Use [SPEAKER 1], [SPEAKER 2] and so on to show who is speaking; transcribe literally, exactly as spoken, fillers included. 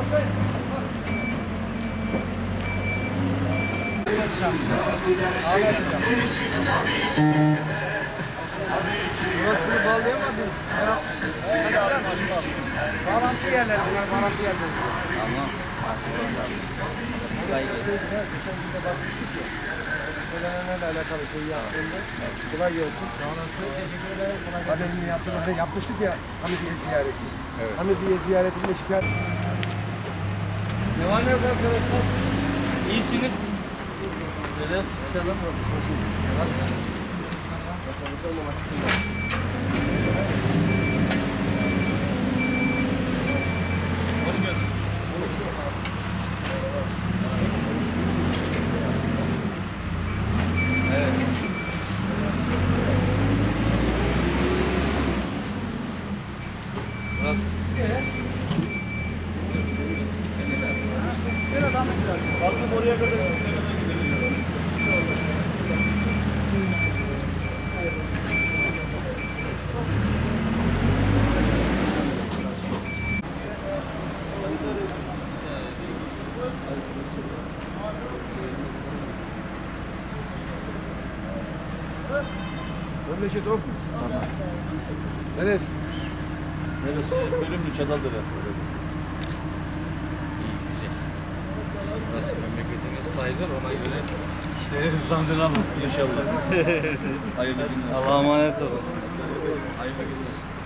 [SPEAKER 1] Burasını bağlayamadın. Bağlantı yerleri bunlar, bağlantı yerleri. Tamam. Kolay gelsin. Söylenenlerle alakalı şey yaptığında kolay gelsin. Sonrası teşekkür ederim. Haberini yaptığımızda yapmıştık ya Hamidiye ziyareti. Evet. Hamidiye ziyaretinde şikayet. Ne var ne yok arkadaşlar? İyisiniz. Biraz çıkalım. Hoş geldin. Evet. Burası.
[SPEAKER 2] Ben adam mesela. Baktım oraya kadar gidiyoruz.
[SPEAKER 1] Memleket of mu? Tamam. Neresi?
[SPEAKER 2] Neresi? Bölümlü Çataldıra.
[SPEAKER 3] İyi, güzel. Burası memleketiniz sayılır, ona göre işleri hızlandıralım.
[SPEAKER 2] İnşallah. Hayırlı günler.
[SPEAKER 3] Allah'a emanet olun.
[SPEAKER 2] Hayırlı günler.